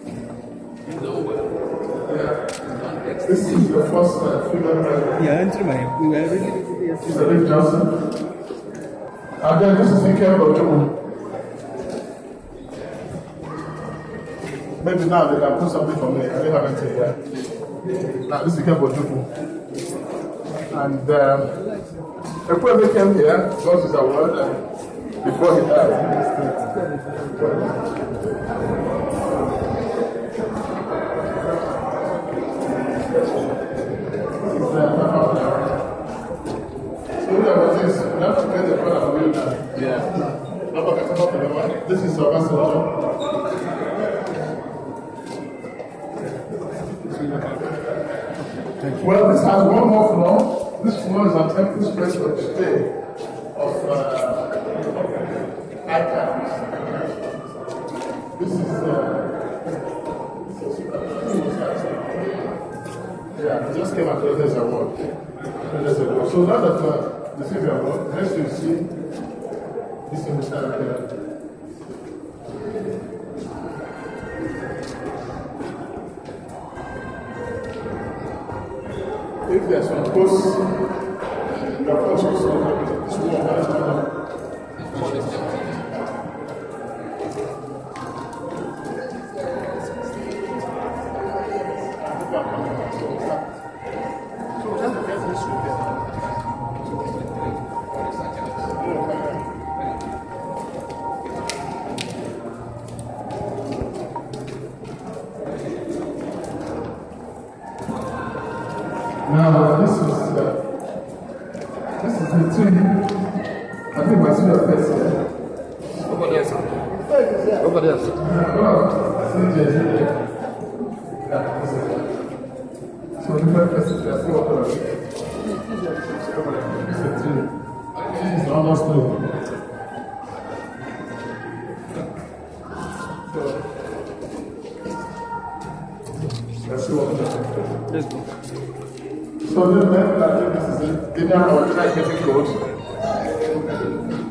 This is your first female president. Yeah, enter my. We were really. Mr. Johnson. And then this is Ikem Ojomo. Maybe now they can put something for me. I didn't have anything here. Now this is Ikem Ojomo. And Ekwe came here, got his award before he died. This is Obasanjo. Well, this has one more floor. This floor is an empty space of display of icons. This is yeah, it just came after this award. So now that the city award, next you see this in the center here. If there's some posts, the posts also this wall has now, this is the team. I think my senior first here. Nobody else. Nobody else. So different persons, they are still working on it. This is the team. This is almost new. So, let's see what we do. Let's go. So then, I think this is it. Give me our try getting code.